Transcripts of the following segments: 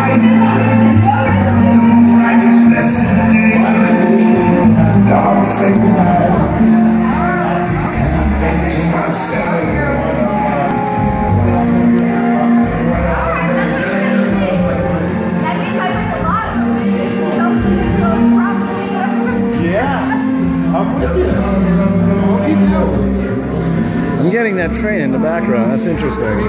I'm getting that train in the background. That's interesting.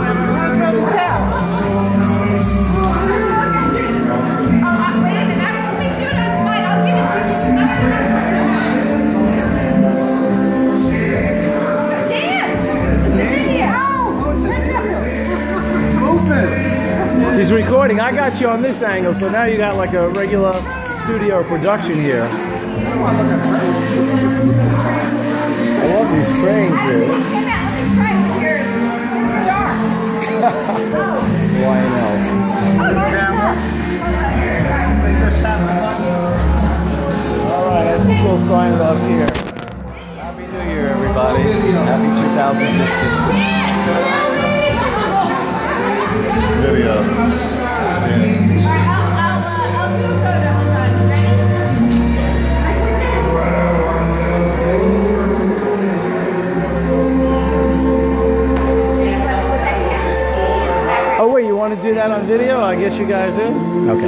She's recording. I got you on this angle, so now you got like a regular studio production here. I love these trains here. Lionel. Alright, I think we'll sign it off here. Happy New Year, everybody. Happy 2015. Video. I'll do a photo. Hold on. Ready? Oh wait, you want to do that on video? I'll get you guys in? Okay.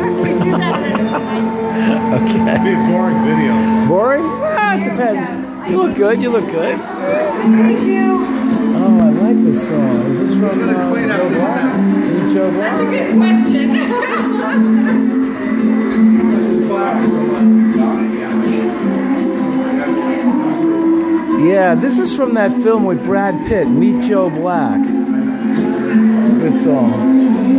Okay. It'd be a boring video. Boring? Ah, it depends. You look good, you look good. Thank you. Oh, I like this song. Is this from Joe Black? Joe Black? That's a good question. Yeah, this is from that film with Brad Pitt, Meet Joe Black. It's a good song.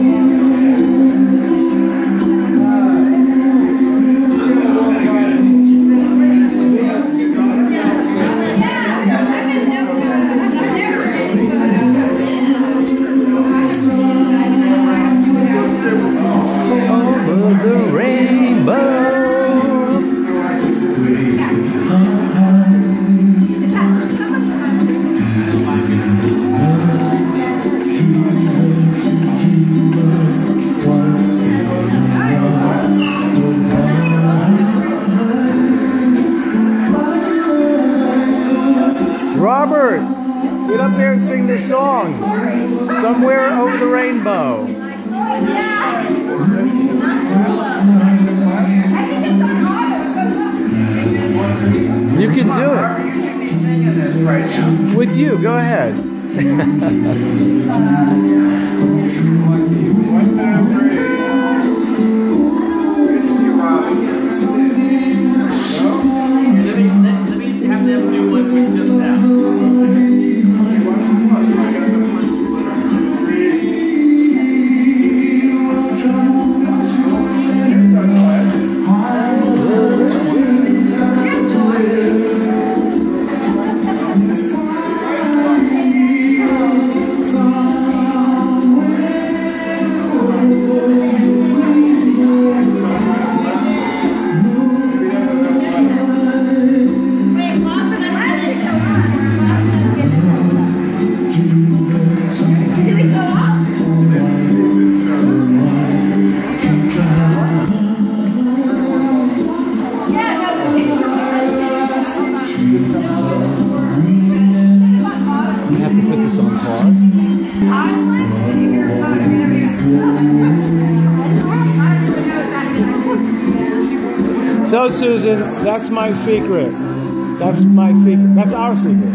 Robert, get up there and sing this song. Somewhere Over the Rainbow. You can do it. With you, go ahead. So, Susan, that's my secret. That's my secret. That's our secret.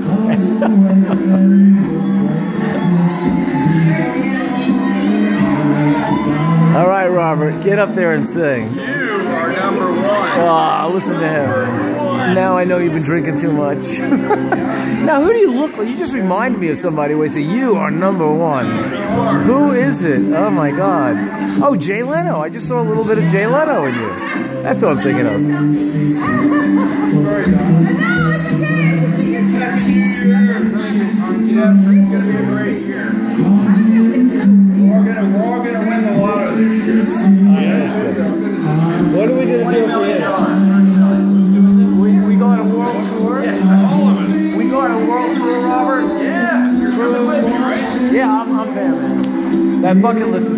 All right, Robert, get up there and sing. You are number one. Oh, listen to him. Now I know you've been drinking too much. Now, who do you look like? You just reminded me of somebody where you say, you are number one. Who is it? Oh, my God. Oh, Jay Leno. I just saw a little bit of Jay Leno in you. That's what I'm thinking of. We're gonna win the lotto this year. What are we going to do for you? We go on a world tour? Yeah, all of us. We go on a world tour, Robert? Yeah, you're coming with me, right? Yeah, I'm there, man. That bucket list is